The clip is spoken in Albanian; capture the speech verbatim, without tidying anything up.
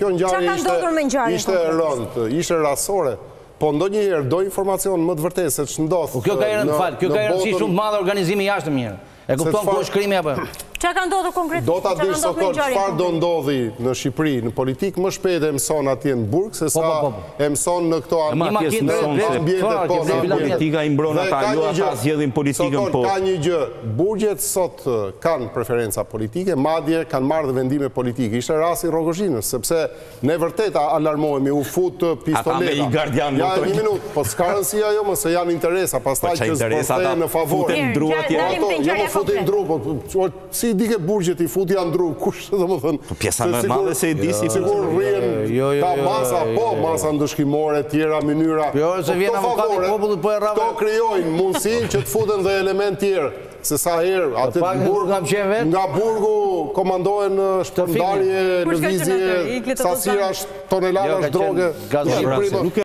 kjo ngjarje ishte ishte konkretisht? rëndë, ishte rastësore. Po ndonjëherë do informacion më të vërtetë se ç'ndodh. Kjo ka rëndë fal, kjo ka rëndësi shumë të madhe organizimi jashtë mirë. E kupton ku është krimi apo? Çka ka ndodhur konkretisht? Do ta dish sot çfarë do ndodhi në Shqipëri, në politikë më shpejt e mëson atje në burg se sa e mëson në këto ambiente politika i mbron ata, jo ata zgjedhin politikën po. Ka një gjë, burgjet sot kanë preferenca politike, madje kanë marrë dhe vendime politike. Ishte rasti Rogozhinës, sepse ne vërtet alarmohemi, u fut pistoleta. Ata me i gardian ja një minutë, po s'ka rëndësi ajo më se janë interesa, pastaj që s'portej në favor. Futen dru atje. Jo më futin dru, po si di ke burgjet i futi janë ndru, kush dhe më thënë... Pjesa më madhe se i disi... Sigur rrien ka masa, po, masa ndëshkimore, tjera, mënyra... Jo, se vjen avokati popullit po e rrave... Këto kryojnë mundësin që të futen dhe element tjerë, se sa herë, atë nga burgu komandohen shpërndarje, lëvizje, sasirash, tonelarash droge...